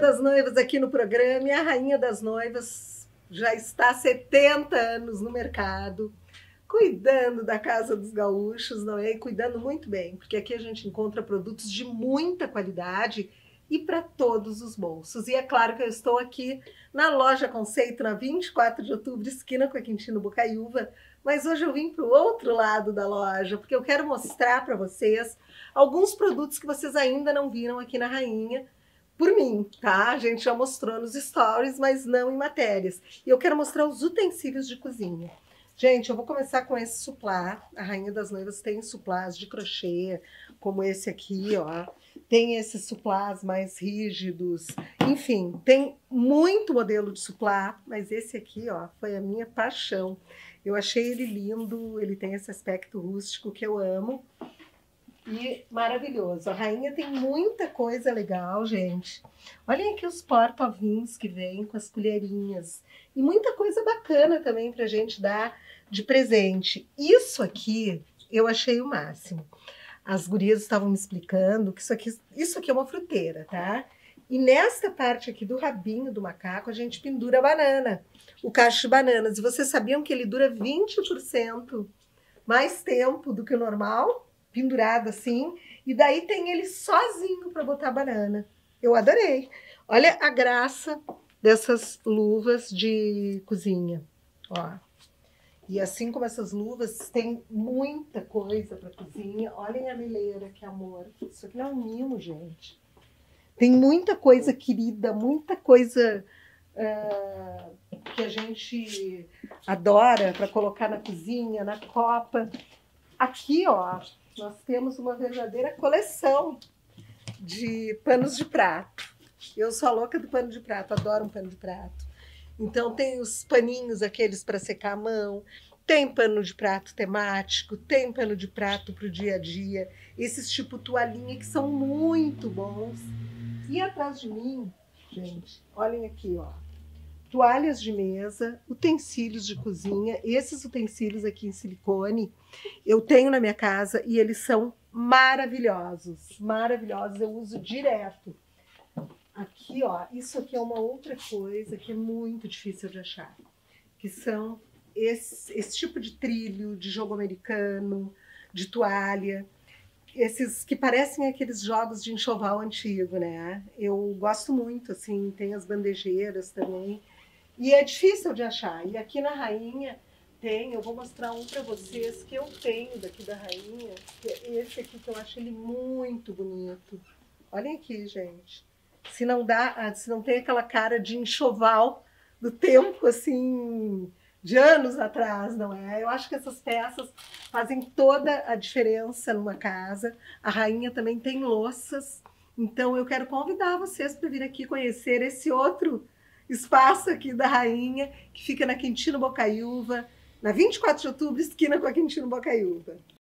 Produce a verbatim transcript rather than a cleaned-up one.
das Noivas aqui no programa, e a Rainha das Noivas já está há setenta anos no mercado, cuidando da Casa dos Gaúchos, não é? E cuidando muito bem, porque aqui a gente encontra produtos de muita qualidade e para todos os bolsos. E é claro que eu estou aqui na Loja Conceito, na vinte e quatro de outubro, esquina com a Quintino Bocaiúva, mas hoje eu vim para o outro lado da loja, porque eu quero mostrar para vocês alguns produtos que vocês ainda não viram aqui na Rainha, por mim, tá? A gente já mostrou nos stories, mas não em matérias. E eu quero mostrar os utensílios de cozinha. Gente, eu vou começar com esse suplá. A Rainha das Noivas tem suplás de crochê, como esse aqui, ó. Tem esses suplás mais rígidos. Enfim, tem muito modelo de suplá, mas esse aqui, ó, foi a minha paixão. Eu achei ele lindo, ele tem esse aspecto rústico que eu amo. E maravilhoso. A Rainha tem muita coisa legal, gente. Olhem aqui os porta-vinhos que vem com as colherinhas. E muita coisa bacana também pra gente dar de presente. Isso aqui eu achei o máximo. As gurias estavam me explicando que isso aqui, isso aqui é uma fruteira, tá? E nesta parte aqui do rabinho do macaco a gente pendura a banana, o cacho de bananas. E vocês sabiam que ele dura vinte por cento mais tempo do que o normal? Pendurado assim, e daí tem ele sozinho para botar banana. Eu adorei. Olha a graça dessas luvas de cozinha, ó. E assim como essas luvas, tem muita coisa para cozinha. Olhem a mileira, que amor. Isso aqui é um mimo, gente. Tem muita coisa querida, muita coisa uh, que a gente adora para colocar na cozinha, na copa. Aqui, ó, nós temos uma verdadeira coleção de panos de prato. Eu sou a louca do pano de prato, adoro um pano de prato. Então tem os paninhos aqueles para secar a mão, tem pano de prato temático, tem pano de prato para o dia a dia, esses tipo toalhinha que são muito bons. E atrás de mim, gente, olhem aqui, ó. Toalhas de mesa, utensílios de cozinha. Esses utensílios aqui em silicone eu tenho na minha casa e eles são maravilhosos, maravilhosos, eu uso direto. Aqui, ó, isso aqui é uma outra coisa que é muito difícil de achar, que são esse, esse tipo de trilho, de jogo americano, de toalha, esses que parecem aqueles jogos de enxoval antigo, né? Eu gosto muito, assim, tem as bandejeiras também. E é difícil de achar. E aqui na Rainha tem, eu vou mostrar um para vocês que eu tenho daqui da Rainha, que é esse aqui que eu acho ele muito bonito. Olhem aqui, gente. Se não dá, se não tem aquela cara de enxoval do tempo, assim, de anos atrás, não é? Eu acho que essas peças fazem toda a diferença numa casa. A Rainha também tem louças, então eu quero convidar vocês para vir aqui conhecer esse outro espaço aqui da Rainha, que fica na Quintino Bocaiúva, na vinte e quatro de outubro, esquina com a Quintino Bocaiúva.